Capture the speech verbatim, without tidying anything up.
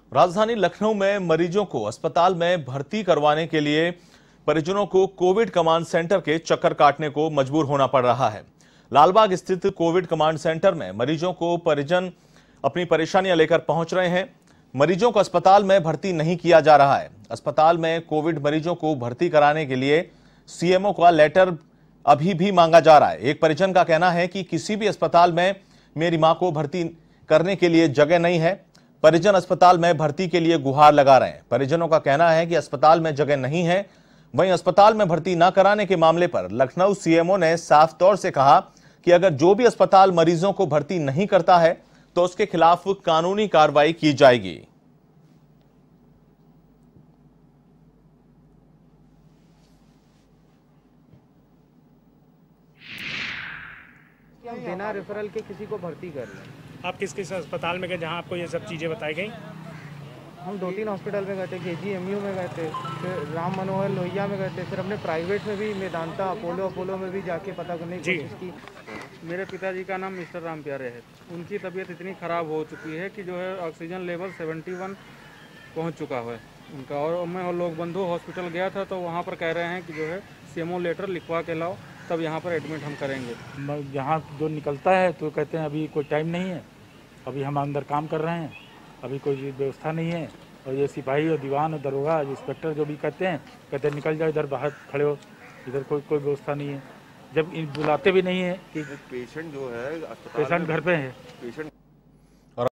राजधानी लखनऊ में मरीजों को अस्पताल में भर्ती करवाने के लिए परिजनों को कोविड कमांड सेंटर के चक्कर काटने को मजबूर होना पड़ रहा है। लालबाग स्थित कोविड कमांड सेंटर में मरीजों को परिजन अपनी परेशानियां लेकर पहुंच रहे हैं। मरीजों को अस्पताल में भर्ती नहीं किया जा रहा है। अस्पताल में कोविड मरीजों को भर्ती कराने के लिए सीएमओ का लेटर अभी भी मांगा जा रहा है। एक परिजन का कहना है कि किसी भी अस्पताल में मेरी मां को भर्ती करने के लिए जगह नहीं है। परिजन अस्पताल में भर्ती के लिए गुहार लगा रहे हैं। परिजनों का कहना है कि अस्पताल में जगह नहीं है। वहीं अस्पताल में भर्ती न कराने के मामले पर लखनऊ सीएमओ ने साफ तौर से कहा कि अगर जो भी अस्पताल मरीजों को भर्ती नहीं करता है तो उसके खिलाफ कानूनी कार्रवाई की जाएगी। हम बिना रेफरल के किसी को भर्ती कर लें। आप किस किस अस्पताल में गए जहां आपको ये सब चीज़ें बताई गई? हम दो तीन हॉस्पिटल में गए थे, केजीएमयू में गए थे, फिर राम मनोहर लोहिया में गए थे, फिर हमने प्राइवेट में भी मेदांता अपोलो अपोलो में भी जाके पता करने की कोशिश की। मेरे पिताजी का नाम मिस्टर राम प्यारे है। उनकी तबीयत इतनी ख़राब हो चुकी है कि जो है ऑक्सीजन लेवल इकहत्तर पहुंच चुका है उनका। और मैं और लोग बंधु हॉस्पिटल गया था तो वहाँ पर कह रहे हैं कि जो है सीएमओ लेटर लिखवा के लाओ तब यहाँ पर एडमिट हम करेंगे। यहाँ जो निकलता है तो कहते हैं अभी कोई टाइम नहीं है, अभी हम अंदर काम कर रहे हैं, अभी कोई व्यवस्था नहीं है। और ये सिपाही और दीवान और दरोगा इंस्पेक्टर जो भी कहते हैं कहते हैं निकल जाओ, इधर बाहर खड़े हो, इधर कोई कोई व्यवस्था नहीं है। जब इन बुलाते भी नहीं है कि पेशेंट जो है पेशेंट घर पे है, पेशेंट